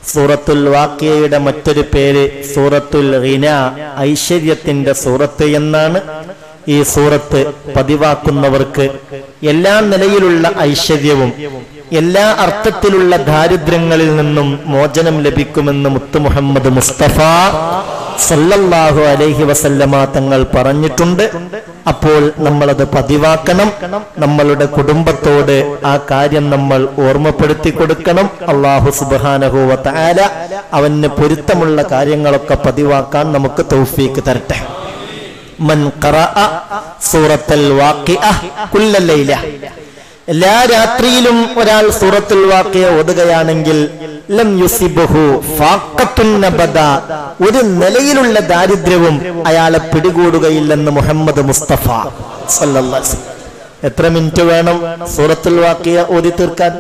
സൂറത്തുൽ വാഖിയയുടെ മറ്റൊരു പേര് സൂറത്തുൽ ഗിന, ഐശ്വര്യത്തിന്റെ സൂറത്ത് എന്നാണ്. ഈ സൂറത്ത് പതിവാക്കുന്നവർക്ക് എല്ലാ നിലയിലുള്ള ഐശ്വര്യവും എല്ലാ അർത്ഥത്തിലുള്ള ദാരിദ്ര്യങ്ങളിൽ നിന്നും മോചനം ലഭിക്കുമെന്ന് മുത്ത് മുഹമ്മദ് മുസ്തഫ സല്ലല്ലാഹു അലൈഹി വസല്ലമ തങ്ങൾ പറഞ്ഞിട്ടുണ്ട്. അപ്പോൾ നമ്മളത് പതിവാക്കണം. നമ്മളുടെ കുടുംബത്തോട് ആ കാര്യം നമ്മൾ ഓർമ്മപ്പെടുത്തി കൊടുക്കണം. അല്ലാഹു സുബ്ഹാനഹു വ തആല അവന് പൊരുത്തമുള്ള കാര്യങ്ങളൊക്കെ പതിവാക്കാൻ നമുക്ക് തൗഫീക്ക് തരട്ടെ. മൻ ഖറഅ സൂറത്തുൽ വാഖിഅ കുല്ല ലൈല, എല്ലാ രാത്രിയിലും ഒരാൾ സൂറത്തുൽ വാഖിയ ഓതുകയാണെങ്കിൽ ലം യുസിബഹു ഫാഖത്തുൻ നബദ, ഒരു നിലയിലുള്ള ദാരിദ്ര്യവും അയാളെ പിടികൂടുകയില്ലെന്ന് മുഹമ്മദ് മുസ്തഫ സല്ലല്ലാഹു അലൈഹി വസല്ലം. എത്ര മിനിറ്റ് വേണം സൂറത്തുൽ വാഖിയ ഓതി തീർക്കാൻ?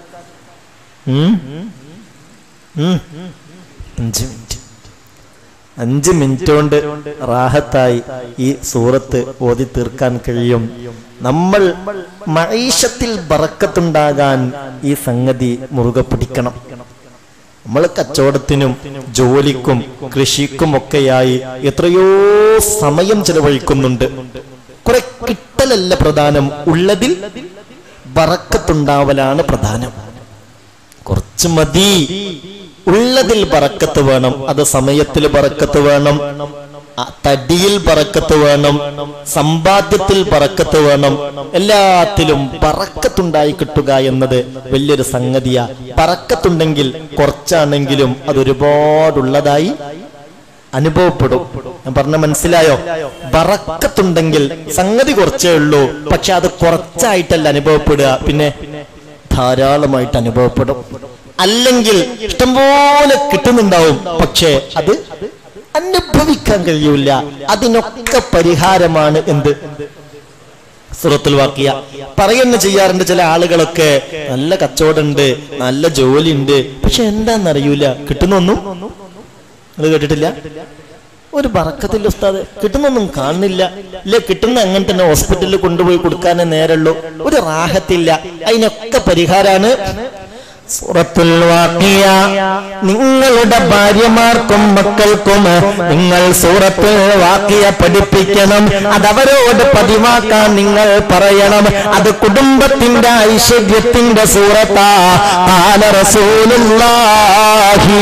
5 മിനിറ്റ്. 5 മിനിറ്റ് കൊണ്ട് റാഹത്തായി ഈ സൂറത്ത് ഓതി തീർക്കാൻ കഴിയും. നമ്മൾ മഈശത്തിൽ ബറക്കത്തുണ്ടാകാൻ ഈ സംഗതി മുറുകെ പിടിക്കണം. നമ്മൾ കച്ചവടത്തിനും ജോലിക്കും കൃഷിക്കും ഒക്കെയായി എത്രയോ സമയം ചെലവഴിക്കുന്നുണ്ട്. കുറെ കിട്ടലല്ല പ്രധാനം, ഉള്ളതിൽ ബറക്കത്തുണ്ടാവലാണ് പ്രധാനം. കുറച്ച് മതി, ഉള്ളതിൽ ബറക്കത്ത് വേണം. അത് സമയത്തിൽ ബറക്കത്ത് വേണം, തടിയിൽ ബറക്കത്ത് വേണം, സമ്പാദ്യത്തിൽ ബറക്കത്ത് വേണം. എല്ലാത്തിലും ബറക്കത്തുണ്ടായി കിട്ടുക എന്നത് വലിയൊരു സംഗതിയാ. ബറക്കത്തുണ്ടെങ്കിൽ കുറച്ചാണെങ്കിലും അതൊരുപാടുള്ളതായി അനുഭവപ്പെടും. ഞാൻ പറഞ്ഞ മനസ്സിലായോ? ബറക്കത്തുണ്ടെങ്കിൽ സംഗതി കുറച്ചേ ഉള്ളൂ, പക്ഷെ അത് കുറച്ചായിട്ടല്ല അനുഭവപ്പെടുക, പിന്നെ ധാരാളമായിട്ട് അനുഭവപ്പെടും. അല്ലെങ്കിൽ ഇഷ്ടംപോലെ കിട്ടുന്നുണ്ടാവും, പക്ഷേ അത് അനുഭവിക്കാൻ കഴിയൂല. അതിനൊക്കെ പരിഹാരമാണ് എന്ത്? സൂറത്തുൽ വാഖിയ. പറയുന്ന ചെയ്യാറുണ്ട് ചില ആളുകളൊക്കെ, നല്ല കച്ചവടമുണ്ട്, നല്ല ജോലി ഉണ്ട്, പക്ഷെ എന്താന്നറിയൂല, കിട്ടുന്നൊന്നും നിങ്ങൾ കേട്ടിട്ടില്ല. ഒരു ബറക്കത്തില്ല ഉസ്താദ്, കിട്ടുന്നൊന്നും കാണുന്നില്ല. ഇല്ല, കിട്ടുന്ന അങ്ങനെ തന്നെ ഹോസ്പിറ്റലിൽ കൊണ്ടുപോയി കൊടുക്കാനേ നേരമുള്ളൂ, ഒരു റാഹത്തില്ല. അതിനൊക്കെ പരിഹാരാണ് സൂറത്തുൽ വാഖിയ. നിങ്ങളുടെ ഭാര്യമാർക്കും മക്കൾക്കും നിങ്ങൾ സൂറത്തുൽ വാഖിയ പഠിപ്പിക്കണം. അതവരോട് പതിവാക്കാൻ നിങ്ങൾ പറയണം. അത് കുടുംബത്തിന്റെ ഐശ്വര്യത്തിന്റെ സൂറത്താ. ഖാല റസൂലുള്ളാഹി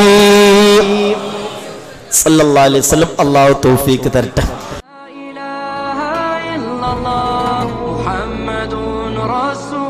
സല്ലല്ലാഹു അലൈഹി വസല്ലം. അല്ലാഹു തൗഫീഖ് തരട്ടെ. മുഹമ്മദുൻ റസൂൽ